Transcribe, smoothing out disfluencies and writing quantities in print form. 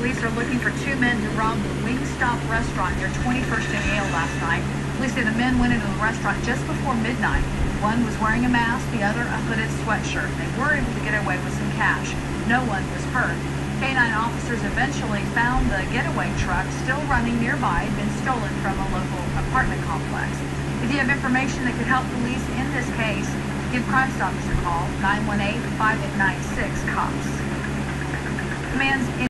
police are looking for two men who robbed the Wingstop restaurant near 21st and Yale last night. Police say the men went into the restaurant just before midnight. One was wearing a mask, the other a hooded sweatshirt. They were able to get away with some cash. No one was hurt. K-9 officers eventually found the getaway truck still running nearby. It had been stolen from a local apartment complex. If you have information that could help police in this case, give Crime Stoppers a call, 918-5896-COPS. Commands